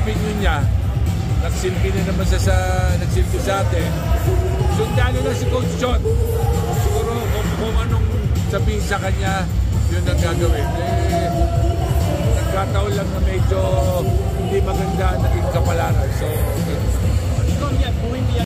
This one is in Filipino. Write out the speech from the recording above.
opinion niya, nagsilbi na naman nagsilbi sa atin. Sundan nila si Coach John. Siguro kung anong sabihin sa kanya, yun ang gagawin. Nagkataon lang na medyo hindi maganda naging kapalaran. So,